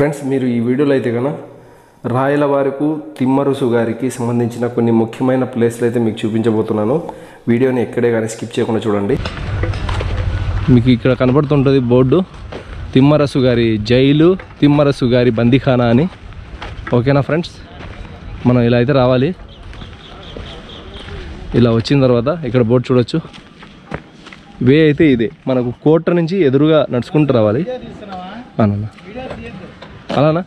Friends, మీరు ఈ వీడియోలో అయితే కనుక రాయలవారికు తిమ్మరుసు గారికి సంబంధించిన కొన్ని ముఖ్యమైన ప్లేస్లు అయితే మీకు చూపించబోతున్నాను. వీడియోని ఎక్కడే కానీ స్కిప్ చేయకుండా చూడండి. మీకు ఇక్కడ కనబడుతుంటుంది బోర్డు, తిమ్మరసు గారి జైలు, తిమ్మరసు గారి బందీఖానా అని. ఓకేనా ఫ్రెండ్స్, మనం ఇలా అయితే రావాలి. ఇలా వచ్చిన తర్వాత ఇక్కడ బోర్డు చూడొచ్చు. వే అయితే ఇదే, మనకు కోట నుంచి ఎదురుగా నడుచుకుంటూ రావాలి. అన్న అలానా?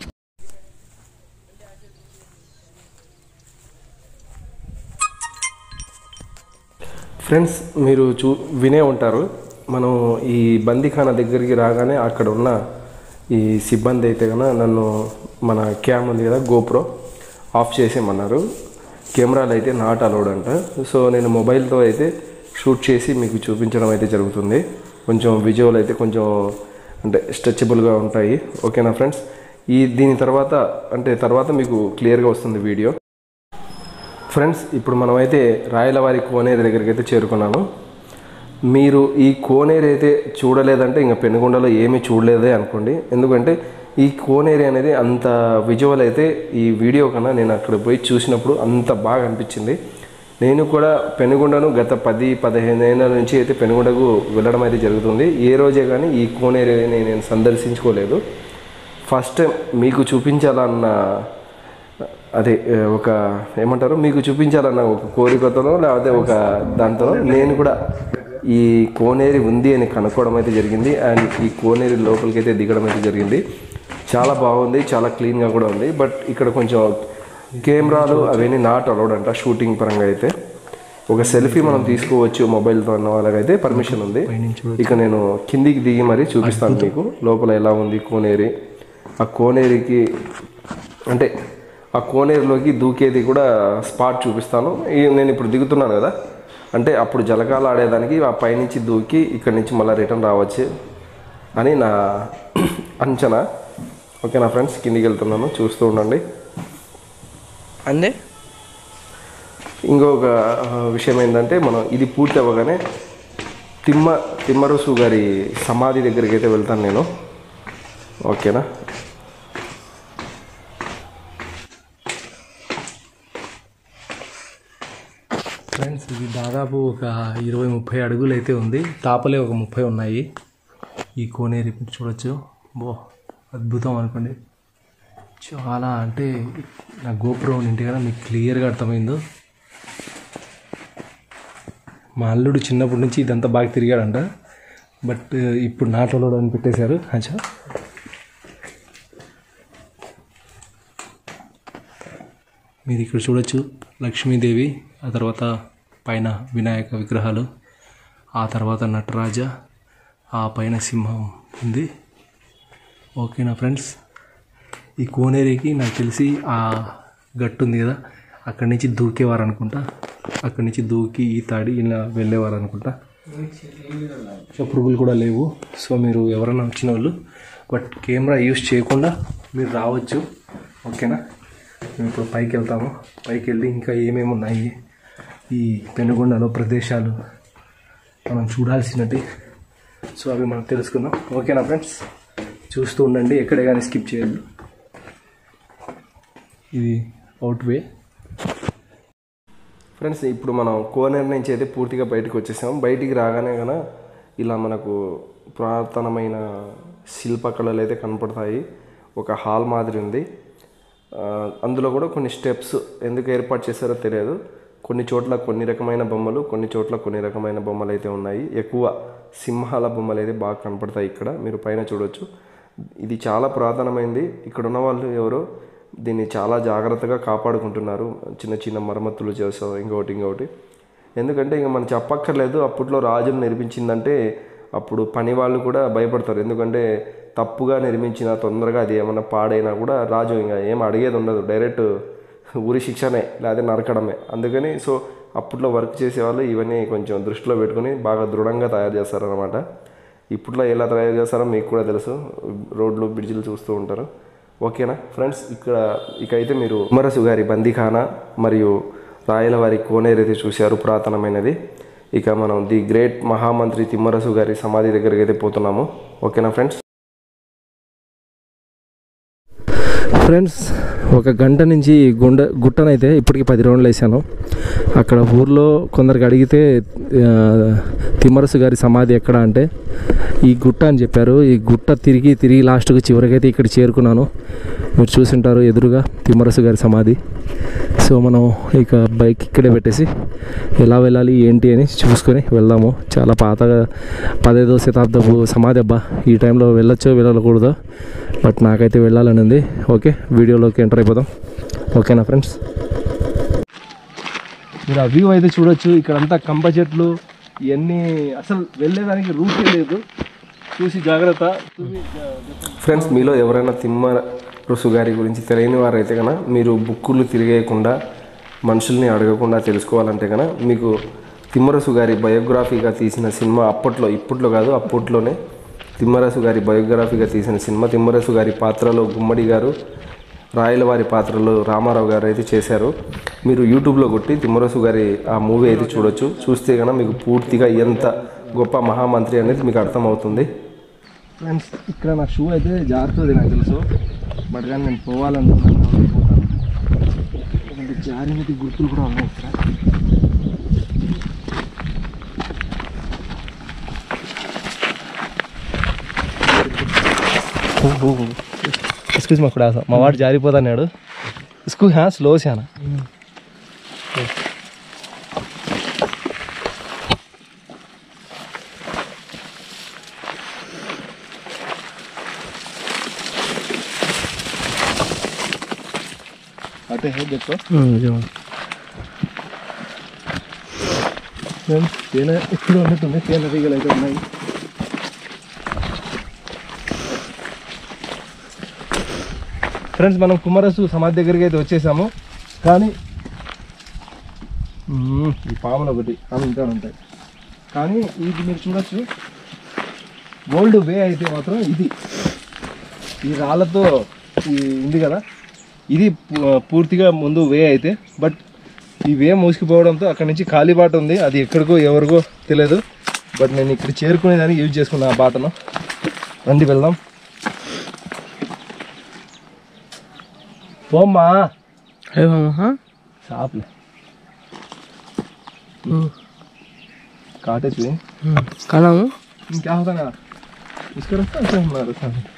ఫ్రెండ్స్, మీరు వినే ఉంటారు, మనం ఈ బందీఖానా దగ్గరికి రాగానే అక్కడ ఉన్న ఈ సిబ్బంది అయితే కనుక నన్ను మన క్యామ్ ఉంది కదా, గోప్రో ఆఫ్ చేసేయమన్నారు. కెమెరాలు అయితే నాట్ అలౌడ్ అంట. సో నేను మొబైల్తో అయితే షూట్ చేసి మీకు చూపించడం అయితే జరుగుతుంది. కొంచెం విజువల్ అయితే కొంచెం అంటే స్ట్రెచబుల్గా ఉంటాయి. ఓకేనా ఫ్రెండ్స్, దీని తర్వాత మీకు క్లియర్గా వస్తుంది వీడియో. ఫ్రెండ్స్, ఇప్పుడు మనమైతే రాయలవారి కోనేరు దగ్గరికి అయితే చేరుకున్నాము. మీరు ఈ కోనేరు అయితే చూడలేదంటే ఇంకా పెనుగొండలో ఏమీ చూడలేదే అనుకోండి. ఎందుకంటే ఈ కోనేరు అనేది అంత విజువల్ అయితే ఈ వీడియో కన్నా నేను అక్కడ పోయి చూసినప్పుడు అంత బాగా అనిపించింది. నేను కూడా పెనుగొండను గత 10-15 ఏళ్ళ నుంచి అయితే పెనుగొండకు వెళ్ళడం అయితే జరుగుతుంది. ఏ రోజే కానీ ఈ కోనేరు నేను సందర్శించుకోలేదు. ఫస్ట్ టైం మీకు చూపించాలన్న అదే ఒక ఏమంటారు, మీకు చూపించాలన్న ఒక కోరికతోనో లేకపోతే ఒక దాంతో నేను కూడా ఈ కోనేరు ఉంది అని కనుక్కోవడం అయితే జరిగింది. అండ్ ఈ కోనేరు లోపలికి అయితే దిగడం అయితే జరిగింది. చాలా బాగుంది, చాలా క్లీన్గా కూడా ఉంది. బట్ ఇక్కడ కొంచెం కెమెరాలు అవన్నీ నాట్ అలౌడ్ అంట షూటింగ్ పరంగా. అయితే ఒక సెల్ఫీ మనం తీసుకోవచ్చు మొబైల్తో అన్న వాళ్ళకైతే పర్మిషన్ ఉంది. ఇక నేను కిందికి దిగి మరీ చూపిస్తాను మీకు లోపల ఎలా ఉంది కోనేరు. ఆ కోనేరుకి అంటే ఆ కోనేరులోకి దూకేది కూడా స్పాట్ చూపిస్తాను. నేను ఇప్పుడు దిగుతున్నాను కదా, అంటే అప్పుడు జలకాలు ఆడేదానికి ఆ పైనుంచి దూకి ఇక్కడి నుంచి మళ్ళీ రిటర్న్ రావచ్చు అని నా అంచనా. ఓకేనా ఫ్రెండ్స్, కిందికి వెళ్తున్నాను, చూస్తూ ఉండండి. అందే ఇంకొక విషయం ఏంటంటే, మనం ఇది పూర్తి అవ్వగానే తిమ్మరుసు గారి సమాధి దగ్గరికి అయితే వెళ్తాను నేను. ఓకేనా? ఫ్రెండ్స్, ఇది దాదాపు ఒక 20-30 అడుగులు అయితే ఉంది. తాపలే ఒక 30 ఉన్నాయి. ఈ కోనేరు ఇప్పుడు చూడొచ్చు. అద్భుతం అనుకోండి. చాలా అంటే నా గోప్రో ఇంటి కదా మీకు క్లియర్గా అర్థమైందో. మా అల్లుడు చిన్నప్పటి నుంచి ఇదంతా బాగా తిరిగాడంట. బట్ ఇప్పుడు నాటలో అని పెట్టేశారు. అచ్చా, మీరు ఇక్కడ చూడొచ్చు లక్ష్మీదేవి, ఆ తర్వాత పైన వినాయక విగ్రహాలు, ఆ తర్వాత నటరాజ, ఆ పైన సింహం ఉంది. ఓకేనా ఫ్రెండ్స్, ఈ కోనేరికి నాకు తెలిసి ఆ గట్టు ఉంది కదా, అక్కడి నుంచి దూకేవారు అనుకుంటా. అక్కడి నుంచి దూకి ఈతాడి ఇలా వెళ్ళేవారు అనుకుంటా. పురుగులు కూడా లేవు. సో మీరు ఎవరైనా వచ్చిన వాళ్ళు బట్ కెమెరా యూస్ చేయకుండా మీరు రావచ్చు. ఓకేనా? మేము ఇప్పుడు పైకి వెళ్తాము. పైకి వెళ్ళి ఇంకా ఏమేమి ఉన్నాయి ఈ పెనుగొండలో ప్రదేశాలు మనం చూడాల్సినవి, సో అవి మనం తెలుసుకుందాం. ఓకేనా ఫ్రెండ్స్, చూస్తూ ఉండండి, ఎక్కడే కానీ స్కిప్ చేయొద్దు. ఇది అవుట్ వే. ఫ్రెండ్స్, ఇప్పుడు మనం కోనేరు నుంచి అయితే పూర్తిగా బయటకు వచ్చేసాము. బయటికి రాగానే కనుక ఇలా మనకు పురాతనమైన శిల్పకళలు అయితే కనపడతాయి. ఒక హాల్ మాదిరి ఉంది. అందులో కూడా కొన్ని స్టెప్స్ ఎందుకు ఏర్పాటు చేశారో తెలియదు. కొన్ని చోట్ల కొన్ని రకమైన బొమ్మలు, కొన్ని చోట్ల కొన్ని రకమైన బొమ్మలు అయితే ఉన్నాయి. ఎక్కువ సింహాల బొమ్మలు అయితే బాగా కనపడతాయి. ఇక్కడ మీరు పైన చూడవచ్చు. ఇది చాలా పురాతనమైంది. ఇక్కడ ఉన్న వాళ్ళు ఎవరో దీన్ని చాలా జాగ్రత్తగా కాపాడుకుంటున్నారు. చిన్న చిన్న మరమ్మతులు చేస్తాం, ఇంకొకటి. ఎందుకంటే ఇంకా మనం చెప్పక్కర్లేదు, అప్పట్లో రాజులు నిర్మించిందంటే అప్పుడు పని వాళ్ళు కూడా భయపడతారు. ఎందుకంటే తప్పుగా నిర్మించిన తొందరగా అది ఏమన్నా పాడైనా కూడా రాజు ఇంకా ఏం అడిగేది ఉండదు, డైరెక్ట్ ఊరి శిక్షనే లేదా నరకడమే. అందుకని సో అప్పట్లో వర్క్ చేసేవాళ్ళు ఇవన్నీ కొంచెం దృష్టిలో పెట్టుకుని బాగా దృఢంగా తయారు చేస్తారనమాట. ఇప్పట్లో ఎలా తయారు చేస్తారో మీకు కూడా తెలుసు, రోడ్లు బ్రిడ్జిలు చూస్తూ ఉంటారు. ఓకేనా ఫ్రెండ్స్, ఇకైతే మీరు తిమ్మరసు గారి బందీఖానా మరియు రాయలవారి కోనేరు అయితే చూశారు, పురాతనమైనది. ఇక మనం ది గ్రేట్ మహామంత్రి తిమ్మరసు గారి సమాధి దగ్గరికి అయితే పోతున్నాము. ఓకేనా ఫ్రెండ్స్. ఫ్రెండ్స్, ఒక గంట నుంచి గుట్టనైతే ఇప్పటికి 10 రౌండ్లు వేసాను. అక్కడ ఊర్లో కొందరికి అడిగితే తిమ్మరసు గారి సమాధి ఎక్కడ అంటే ఈ గుట్ట అని చెప్పారు. ఈ గుట్ట తిరిగి లాస్ట్కి చివరికైతే ఇక్కడ చేరుకున్నాను. మీరు చూసింటారు ఎదురుగా తిమ్మరసు గారి సమాధి. సో మనం ఇక బైక్ ఇక్కడే పెట్టేసి ఎలా వెళ్ళాలి ఏంటి అని చూసుకొని వెళ్దాము. చాలా పాతగా 15వ శతాబ్దపు సమాధి అబ్బా. ఈ టైంలో వెళ్ళొచ్చో వెళ్ళకూడదో, బట్ నాకైతే వెళ్ళాలని ఉంది. ఓకే, వీడియోలోకి ఎంటర్ అయిపోదాం. ఓకేనా ఫ్రెండ్స్? మీరు ఆ వ్యూ అయితే చూడొచ్చు. ఇక్కడంతా కంప చెట్లు ఇవన్నీ, అసలు వెళ్ళేదానికి రూటే లేదు. చూసి జాగ్రత్త ఫ్రెండ్స్. మీలో ఎవరైనా తిమ్మరసు గారి గురించి తెలియని వారైతే కనుక మీరు బుక్కులు తిరిగేయకుండా మనుషుల్ని అడగకుండా తెలుసుకోవాలంటే కనుక మీకు తిమ్మరసు గారి బయోగ్రఫీగా తీసిన సినిమా ఇప్పట్లో కాదు అప్పట్లోనే తిమ్మరసు గారి బయోగ్రఫీగా తీసిన సినిమా, తిమ్మరసు గారి పాత్రలో గుమ్మడి గారు, రాయలవారి పాత్రలో రామారావు గారు అయితే చేశారు. మీరు యూట్యూబ్లో కొట్టి తిమ్మరసు గారి ఆ మూవీ అయితే చూడొచ్చు. చూస్తే కనుక మీకు పూర్తిగా ఎంత గొప్ప మహామంత్రి అనేది మీకు అర్థమవుతుంది. ఫ్రెండ్స్, ఇక్కడ నా షూ అయితే జారుతుంది నాకు తెలుసు, బట్ కానీ నేను పోవాలనుకుంటున్నాను. జారినది గుర్తులు కూడా ఉన్నాయి ఇక్కడ. ఎక్స్క్యూజ్ మా కూడా మా వాడు జారిపోతాడు. इसको हाँ स्लो से आना. आते हैं देखो. తేనె ఎక్కడ ఉన్నట్టుంది, తేనె తీగలు అయితే ఉన్నాయి. ఫ్రెండ్స్, మనం కుమ్మరసు సమాధి దగ్గరికి అయితే వచ్చేసాము. కానీ ఈ పాములు ఒకటి ఇంకా ఉంటాయి. కానీ ఇది మీరు చూడొచ్చు, ఓల్డ్ వే అయితే మాత్రం ఇది ఈ రాళ్ళతో ఉంది కదా, ఇది పూర్తిగా ముందు వే అయితే. బట్ ఈ వే మూసుకుపోవడంతో అక్కడ నుంచి ఖాళీ బాట ఉంది. అది ఎక్కడికో ఎవరికో తెలియదు. బట్ నేను ఇక్కడ చేరుకునేదానికి యూజ్ చేసుకున్నా ఆ బాటను. రండి వెళ్దాం. పోమ్మా साफ ले काटे तुझे काला हूँ. क्या होता है यार, इसका रास्ता ऐसा हमारा रास्ता है.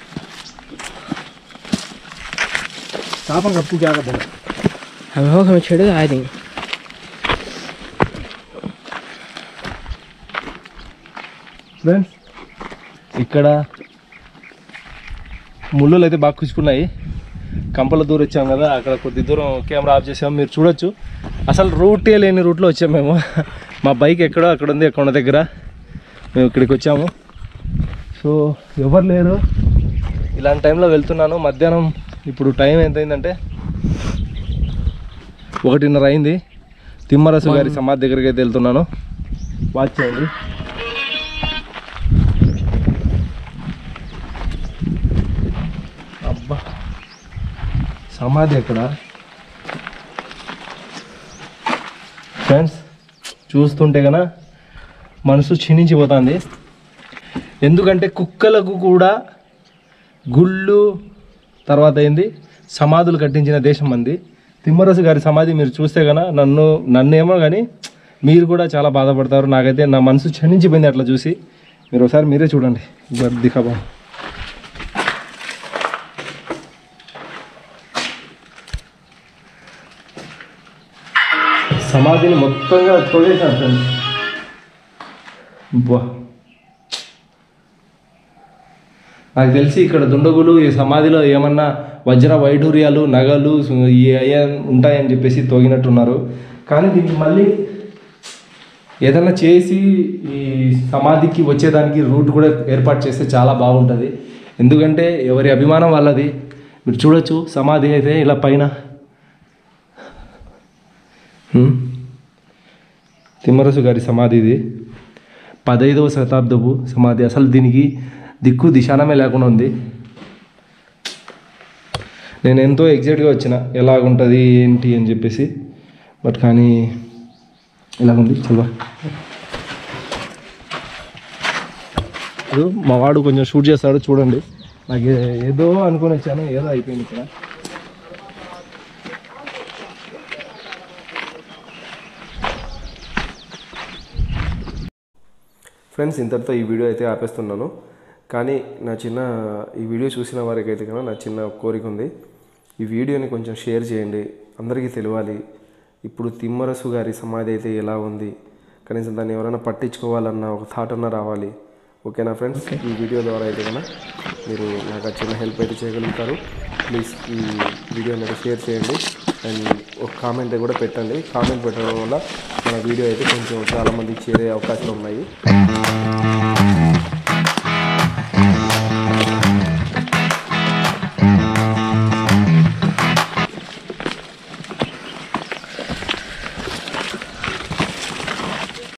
साफ हम कब क्या करते हैं, हमें छेड़े आए देंगे. ఫ్రెండ్స్, ఇక్కడ ముళ్ళులు అయితే బాగా కుచ్చుకున్నాయి. కంపల దూరం వచ్చాం కదా, అక్కడ కొద్ది దూరం కెమెరా ఆఫ్ చేసాము. మీరు చూడొచ్చు, అసలు రూటే లేని రూట్లో వచ్చాము మేము. మా బైక్ ఎక్కడో అక్కడ ఉంది, అక్కడ దగ్గర మేము ఇక్కడికి వచ్చాము. సో ఎవరు లేరు, ఇలాంటి టైంలో వెళ్తున్నాను. మధ్యాహ్నం ఇప్పుడు టైం ఎంతైందంటే 1:30 అయింది. తిమ్మరసు గారి సమాధి దగ్గరికి అయితే వెళ్తున్నాను. వాచ్ చేయండి. అబ్బా, సమాధి ఎక్కడ ఫ్రెండ్స్? చూస్తుంటే కన్నా మనసు క్షీణించిపోతుంది. ఎందుకంటే కుక్కలకు కూడా గుళ్ళు తర్వాత ఏంది సమాధులు కట్టించిన దేశం మంది. తిమ్మరసు గారి సమాధి మీరు చూస్తే కన్నా నన్నేమో కానీ మీరు కూడా చాలా బాధపడతారు. నాకైతే నా మనసు క్షీణించిపోయింది అట్లా చూసి. మీరు ఒకసారి మీరే చూడండి. దిఖబా సమాధిని మొత్తంగా తోడేశాను ఫ్రెండ్స్. బా, నాకు తెలిసి ఇక్కడ దుండగులు ఈ సమాధిలో ఏమన్నా వజ్ర వైఢూర్యాలు నగలు అయ్యా ఉంటాయని చెప్పేసి తోగినట్టున్నారు. కానీ దీనికి మళ్ళీ ఏదైనా చేసి ఈ సమాధికి వచ్చేదానికి రూట్ కూడా ఏర్పాటు చేస్తే చాలా బాగుంటుంది. ఎందుకంటే ఎవరి అభిమానం వాళ్ళది. మీరు చూడొచ్చు, సమాధి అయితే ఇలా పైన తిమ్మరసు గారి సమాధి. ఇది 15వ శతాబ్దపు సమాధి. అసలు దీనికి దిక్కు దిశానమే లేకుండా ఉంది. నేను ఎంతో ఎగ్జైట్గా వచ్చిన ఎలాగుంటుంది ఏంటి అని చెప్పేసి. బట్ కానీ ఎలాగుంది చల్వా. మా వాడు కొంచెం షూట్ చేస్తాడు చూడండి. నాకు ఏదో అనుకుని వచ్చాను, ఏదో అయిపోయింది ఇక్కడ. ఫ్రెండ్స్, ఇంతటితో ఈ వీడియో అయితే ఆపేస్తున్నాను. కానీ ఈ వీడియో చూసిన వారికి అయితే కన్నా నా చిన్న కోరిక ఉంది. ఈ వీడియోని కొంచెం షేర్ చేయండి, అందరికీ తెలియాలి. ఇప్పుడు తిమ్మరసు గారి సమాధి అయితే ఎలా ఉంది, కనీసం దాన్ని ఎవరైనా పట్టించుకోవాలన్న ఒక థాట్ అన్న రావాలి. ఓకేనా ఫ్రెండ్స్? ఈ వీడియో ద్వారా అయితే కన్నా మీరు నాకు ఆ చిన్న హెల్ప్ అయితే చేయగలుగుతారు. ప్లీజ్ ఈ వీడియోని అయితే షేర్ చేయండి అండ్ ఒక కామెంట్ కూడా పెట్టండి. కామెంట్ పెట్టడం వల్ల మన వీడియో అయితే కొంచెం చాలామందికి చేరే అవకాశాలు ఉన్నాయి.